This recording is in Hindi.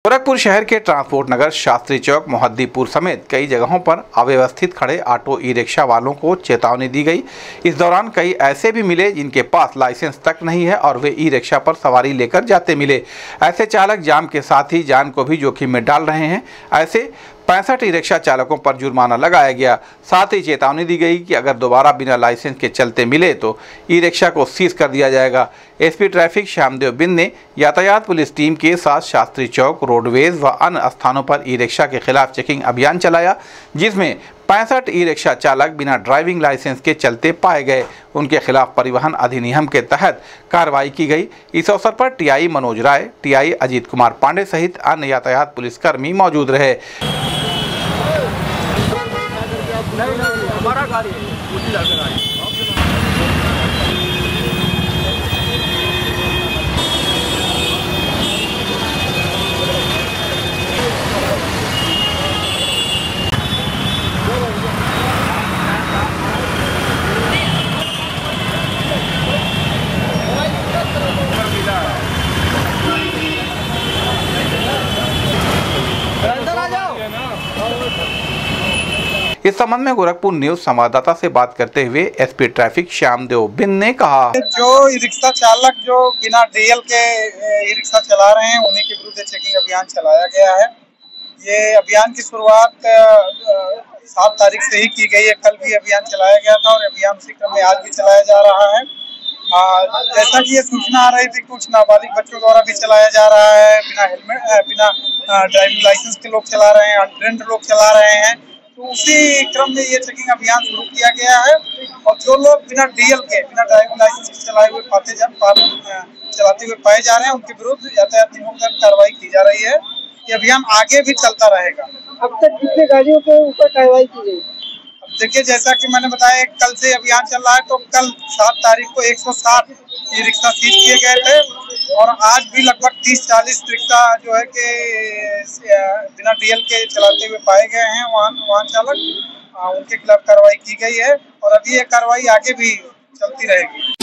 गोरखपुर शहर के ट्रांसपोर्ट नगर, शास्त्री चौक, मोहद्दीपुर समेत कई जगहों पर अव्यवस्थित खड़े ऑटो ई रिक्शा वालों को चेतावनी दी गई। इस दौरान कई ऐसे भी मिले जिनके पास लाइसेंस तक नहीं है और वे ई रिक्शा पर सवारी लेकर जाते मिले। ऐसे चालक जाम के साथ ही जान को भी जोखिम में डाल रहे हैं। ऐसे 65 ई रिक्शा चालकों पर जुर्माना लगाया गया। साथ ही चेतावनी दी गई कि अगर दोबारा बिना लाइसेंस के चलते मिले तो ई रिक्शा को सीज कर दिया जाएगा। एसपी ट्रैफिक श्यामदेव बिंद ने यातायात पुलिस टीम के साथ शास्त्री चौक, रोडवेज व अन्य स्थानों पर ई रिक्शा के खिलाफ चेकिंग अभियान चलाया, जिसमें 65 ई रिक्शा चालक बिना ड्राइविंग लाइसेंस के चलते पाए गए। उनके खिलाफ परिवहन अधिनियम के तहत कार्रवाई की गई। इस अवसर पर टीआई मनोज राय, टीआई अजीत कुमार पांडे सहित अन्य यातायात पुलिसकर्मी मौजूद रहे। हमारा गाड़ी इस संबंध में गोरखपुर न्यूज संवाददाता से बात करते हुए एसपी ट्रैफिक श्यामदेव बिंद ने कहा, जो ई रिक्शा चालक जो बिना डीएल के ई रिक्शा चला रहे हैं उन्हीं के विरुद्ध चेकिंग अभियान चलाया गया है। ये अभियान की शुरुआत 7 तारीख से ही की गई है। कल भी अभियान चलाया गया था और अभियान उसी क्रम में आज भी चलाया जा रहा है। जैसा कि ये सूचना आ रही थी, कुछ नाबालिग बच्चों द्वारा भी चलाया जा रहा है। बिना हेलमेट, बिना ड्राइविंग लाइसेंस के लोग चला रहे हैं, अनट्रेन्ड लोग चला रहे हैं। तो उसी क्रम में ये चेकिंग अभियान शुरू किया गया है और जो लोग बिना डीएल के, बिना ड्राइविंग लाइसेंस के चलाए हुए चलाते हुए पाए जा रहे हैं, उनके विरुद्ध यातायात नियमों के तहत कार्रवाई की जा रही है। ये अभियान आगे भी चलता रहेगा। अब तक कितने गाड़ियों के ऊपर कार्रवाई की गई? अब देखिए, जैसा कि मैंने बताया, कल से अभियान चल रहा है, तो कल 7 तारीख को 160 ई रिक्शा सीज किए गए थे और आज भी लगभग 30-40 रिक्शा जो है कि बिना डीएल के चलाते हुए पाए गए हैं वाहन चालक। उनके खिलाफ कार्रवाई की गई है और अभी ये कार्रवाई आगे भी चलती रहेगी।